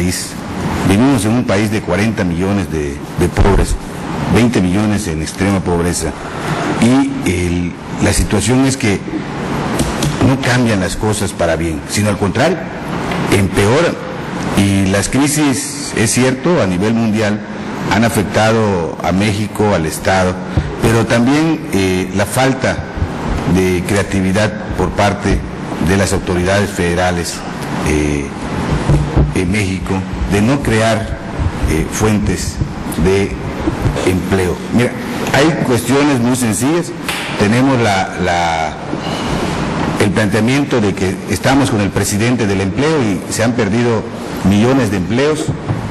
país. Vivimos en un país de 40 millones de pobres, 20 millones en extrema pobreza, y la situación es que no cambian las cosas para bien, sino al contrario, empeoran. Y las crisis, es cierto, a nivel mundial han afectado a México, al Estado, pero también la falta de creatividad por parte de las autoridades federales en México, de no crear fuentes de empleo. Mira, hay cuestiones muy sencillas. Tenemos el planteamiento de que estamos con el presidente del empleo y se han perdido millones de empleos,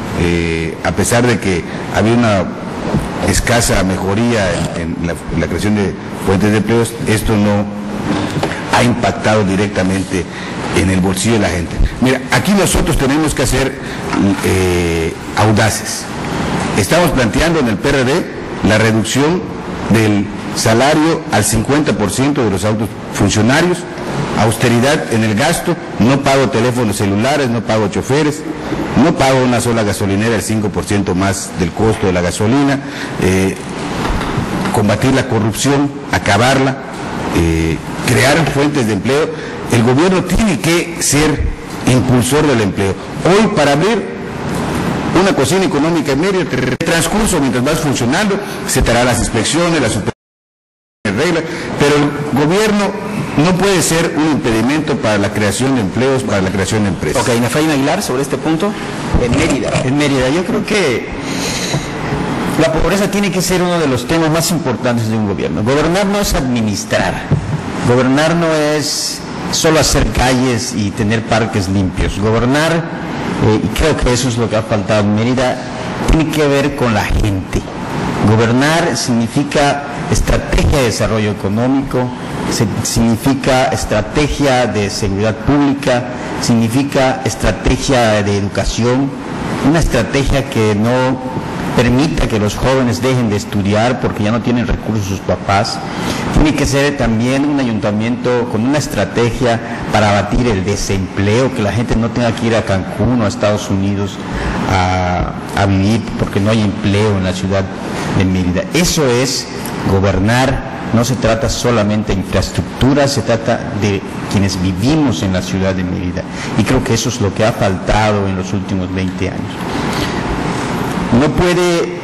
a pesar de que había una escasa mejoría en la creación de fuentes de empleos. Esto no ha impactado directamente en el bolsillo de la gente. Mira, aquí nosotros tenemos que ser audaces. Estamos planteando en el PRD la reducción del salario al 50% de los altos funcionarios, austeridad en el gasto, no pago teléfonos celulares, no pago choferes, no pago una sola gasolinera el 5% más del costo de la gasolina, combatir la corrupción, acabarla, crear fuentes de empleo. El gobierno tiene que ser impulsor del empleo. Hoy, para abrir una cocina económica en Mérida, el transcurso mientras vas funcionando, se te harán las inspecciones, las reglas, pero el gobierno no puede ser un impedimento para la creación de empleos, para la creación de empresas. Ok, Efraín Aguilar, sobre este punto. En Mérida, yo creo que la pobreza tiene que ser uno de los temas más importantes de un gobierno. Gobernar no es administrar, gobernar no es solo hacer calles y tener parques limpios. Gobernar, y creo que eso es lo que ha faltado en Mérida, tiene que ver con la gente. Gobernar significa estrategia de desarrollo económico, significa estrategia de seguridad pública, significa estrategia de educación, una estrategia que no permita que los jóvenes dejen de estudiar porque ya no tienen recursos sus papás. Tiene que ser también un ayuntamiento con una estrategia para abatir el desempleo, que la gente no tenga que ir a Cancún o a Estados Unidos a vivir porque no hay empleo en la ciudad de Mérida. Eso es gobernar. No se trata solamente de infraestructura, se trata de quienes vivimos en la ciudad de Mérida. Y creo que eso es lo que ha faltado en los últimos 20 años. No puede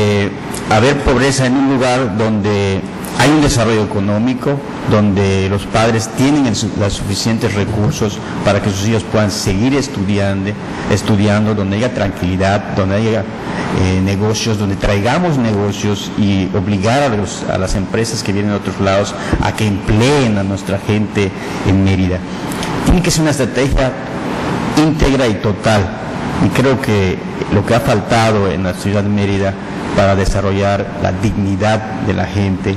haber pobreza en un lugar donde hay un desarrollo económico, donde los padres tienen los suficientes recursos para que sus hijos puedan seguir estudiando, donde haya tranquilidad, donde haya negocios, donde traigamos negocios y obligar a las empresas que vienen de otros lados a que empleen a nuestra gente en Mérida. Tiene que ser una estrategia íntegra y total, y creo que lo que ha faltado en la ciudad de Mérida para desarrollar la dignidad de la gente,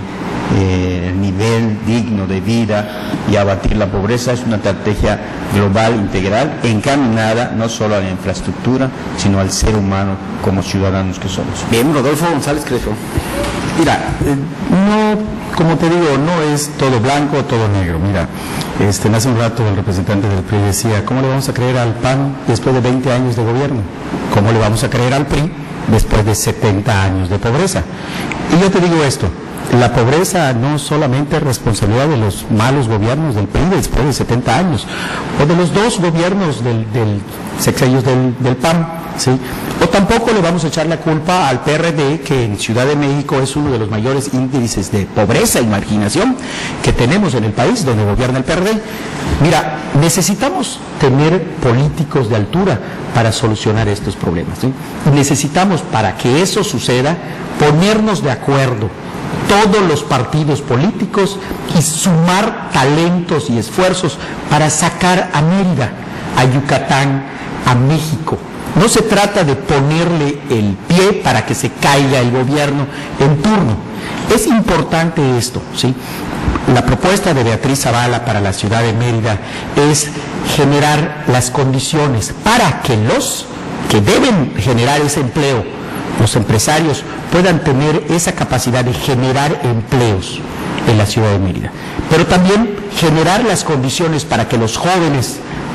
el nivel digno de vida y abatir la pobreza, es una estrategia global, integral, encaminada no solo a la infraestructura, sino al ser humano como ciudadanos que somos. Bien, Rodolfo González Crespo. Mira, no, como te digo, no es todo blanco o todo negro. Mira, hace un rato el representante del PRI decía, ¿cómo le vamos a creer al PAN después de 20 años de gobierno? ¿Cómo le vamos a creer al PRI después de 70 años de pobreza? Y yo te digo esto, la pobreza no solamente es responsabilidad de los malos gobiernos del PRI después de 70 años, o de los dos gobiernos del sexenios del PAN, ¿sí? O tampoco le vamos a echar la culpa al PRD, que en Ciudad de México es uno de los mayores índices de pobreza y marginación que tenemos en el país donde gobierna el PRD. Mira, necesitamos tener políticos de altura para solucionar estos problemas, ¿sí? Y necesitamos, para que eso suceda, ponernos de acuerdo todos los partidos políticos y sumar talentos y esfuerzos para sacar a Mérida, a Yucatán, a México. No se trata de ponerle el pie para que se caiga el gobierno en turno. Es importante esto, ¿sí? La propuesta de Beatriz Zavala para la ciudad de Mérida es generar las condiciones para que los que deben generar ese empleo, los empresarios, puedan tener esa capacidad de generar empleos en la ciudad de Mérida. Pero también generar las condiciones para que los jóvenes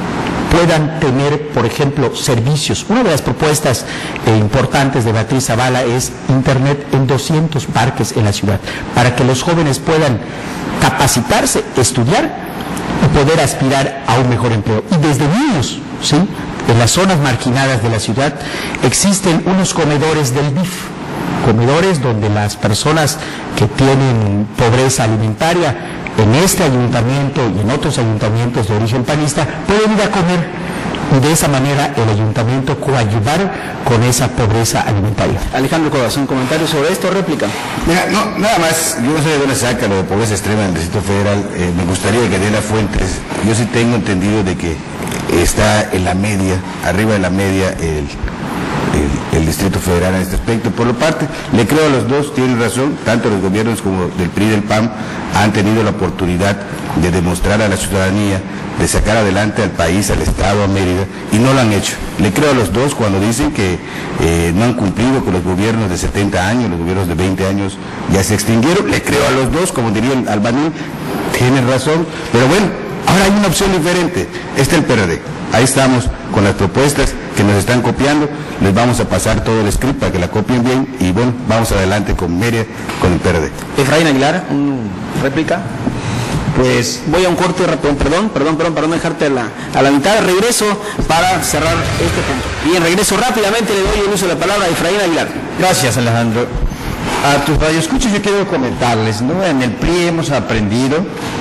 puedan tener, por ejemplo, servicios. Una de las propuestas importantes de Beatriz Zavala es Internet en 200 parques en la ciudad, para que los jóvenes puedan capacitarse, estudiar y poder aspirar a un mejor empleo. Y desde niños, ¿sí?, en las zonas marginadas de la ciudad existen unos comedores del DIF, comedores donde las personas que tienen pobreza alimentaria en este ayuntamiento y en otros ayuntamientos de origen panista pueden ir a comer, y de esa manera el ayuntamiento coadyuvar con esa pobreza alimentaria. Alejandro Cobas, un comentario sobre esto, réplica. Mira, no, nada más, yo no sé de dónde saca lo de pobreza extrema en el Distrito Federal. Me gustaría que dé las fuentes. Yo sí tengo entendido de que está en la media, arriba de la media, el Distrito Federal en este aspecto. Por lo parte, le creo a los dos, tienen razón, tanto los gobiernos como del PRI y del PAN han tenido la oportunidad de demostrar a la ciudadanía, de sacar adelante al país, al Estado, a Mérida, y no lo han hecho. Le creo a los dos cuando dicen que no han cumplido con los gobiernos de 70 años, los gobiernos de 20 años ya se extinguieron. Le creo a los dos, como diría el Albanil, tienen razón, pero bueno, ahora hay una opción diferente, el PRD. Ahí estamos con las propuestas que nos están copiando, les vamos a pasar todo el script para que la copien bien y bueno, vamos adelante con Mérida, con el PRD. Efraín Aguilar, réplica. Pues voy a un corte, perdón, para no dejarte a la mitad. Regreso para cerrar este punto. Bien, regreso rápidamente, le doy el uso de la palabra a Efraín Aguilar. Gracias, Alejandro. A tus radioescuchas yo quiero comentarles, ¿no? En el PRI hemos aprendido,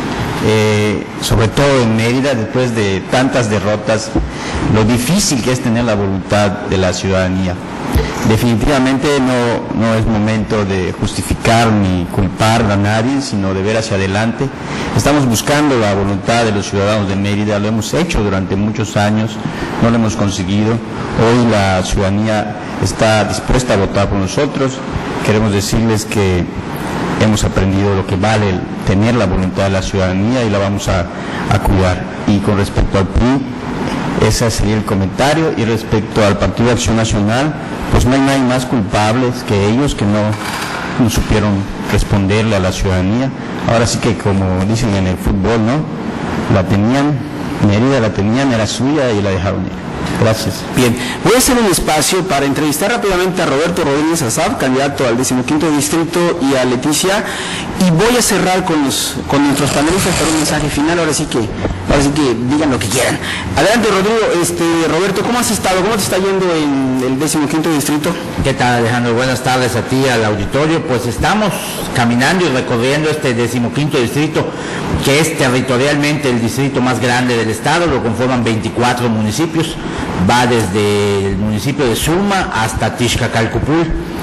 sobre todo en Mérida, después de tantas derrotas, lo difícil que es tener la voluntad de la ciudadanía. Definitivamente no es momento de justificar ni culpar a nadie, sino de ver hacia adelante. Estamos buscando la voluntad de los ciudadanos de Mérida, lo hemos hecho durante muchos años, no lo hemos conseguido. Hoy la ciudadanía está dispuesta a votar por nosotros. Queremos decirles que hemos aprendido lo que vale el tener la voluntad de la ciudadanía y la vamos a cuidar. Y con respecto al PRI, ese sería el comentario. Y respecto al Partido de Acción Nacional, pues no hay nadie más culpables que ellos, que no supieron responderle a la ciudadanía. Ahora sí que, como dicen en el fútbol, ¿no? La tenían, Mérida la tenían, era suya y la dejaron ir. Gracias. Bien, voy a hacer un espacio para entrevistar rápidamente a Roberto Rodríguez Azab, candidato al 15º distrito, y a Leticia, y voy a cerrar con nuestros panelistas para un mensaje final. Ahora sí que digan lo que quieran. Adelante, Rodrigo. Roberto, ¿cómo has estado? ¿Cómo te está yendo en el 15º distrito? ¿Qué tal, Alejandro? Buenas tardes a ti, al auditorio. Pues estamos caminando y recorriendo este 15º distrito, que es territorialmente el distrito más grande del estado. Lo conforman 24 municipios. Va desde el municipio de Suma hasta Tixcacalcupul,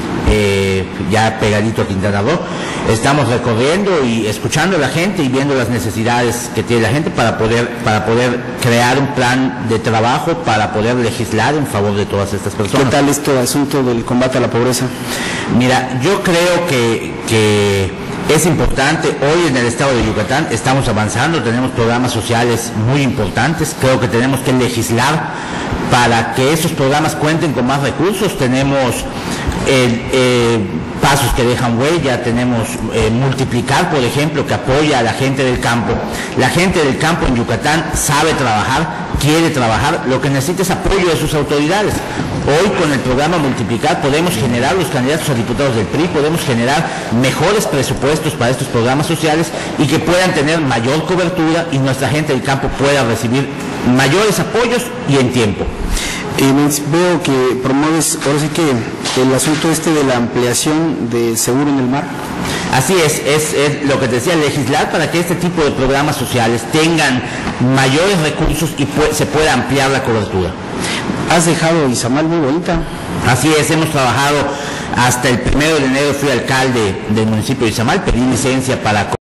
ya pegadito a Quintana Roo. Estamos recorriendo y escuchando a la gente y viendo las necesidades que tiene la gente para poder crear un plan de trabajo, para poder legislar en favor de todas estas personas. ¿Qué tal este asunto del combate a la pobreza? Mira, yo creo que es importante. Hoy en el estado de Yucatán estamos avanzando, tenemos programas sociales muy importantes. Creo que tenemos que legislar para que esos programas cuenten con más recursos. Tenemos pasos que dejan huella, tenemos multiplicar, por ejemplo, que apoya a la gente del campo. La gente del campo en Yucatán sabe trabajar, quiere trabajar, lo que necesita es apoyo de sus autoridades. Hoy con el programa Multiplicar podemos generar, los candidatos a diputados del PRI, podemos generar mejores presupuestos para estos programas sociales y que puedan tener mayor cobertura y nuestra gente del campo pueda recibir mayores apoyos y en tiempo. Veo que promueves, ahora sí que el asunto de la ampliación de seguro en el mar. Así es lo que te decía, legislar para que este tipo de programas sociales tengan mayores recursos y se pueda ampliar la cobertura. Has dejado Izamal muy bonita. Así es, hemos trabajado hasta el 1 de enero, fui alcalde del municipio de Izamal, pedí licencia para